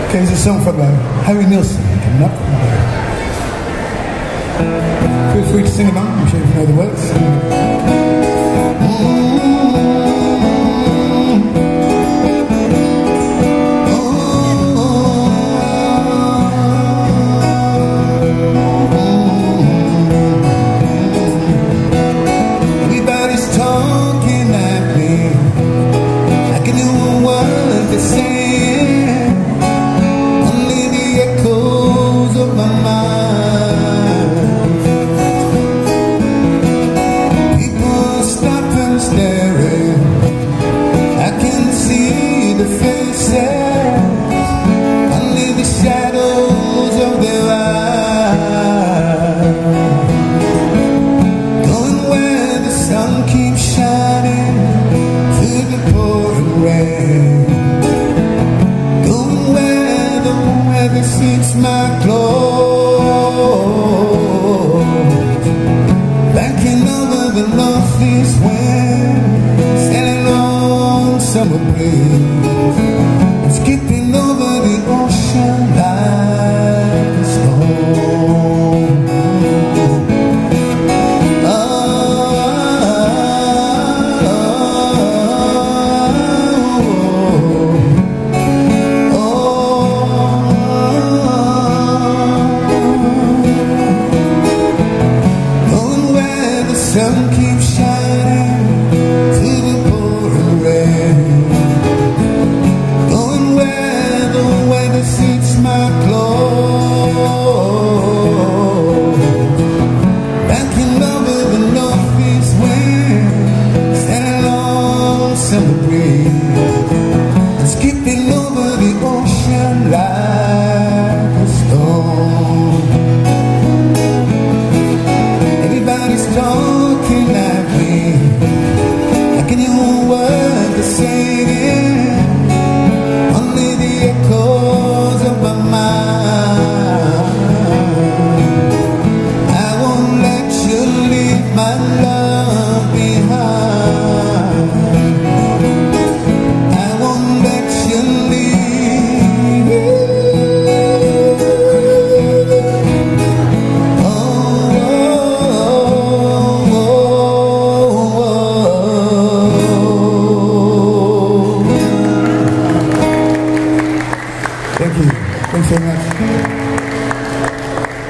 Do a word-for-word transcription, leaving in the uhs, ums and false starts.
Okay, it's a song from uh, Harry Nilson coming up. Feel free to sing along, I'm sure you know the words. Everybody's talking at me, I can do what they're saying, only the echoes of my mind. People stop and staring, I can see the faces, only the shadows of their eyes. Going where the sun keeps shining through the pouring rain, going where the weather suits my clothes, banking over the northeast wind, sailing on summer breeze, and skipping over the ocean like a stone. Oh, oh, oh, going where the sun keeps shining through the pouring rain, going where the weather suits my clothes, banking over the northeast wind, sailing on summer breeze, and skipping over the ocean like a stone. Everybody's talking at me, I can hear what they're saying, only the echoes of my mind. I won't let you leave my love.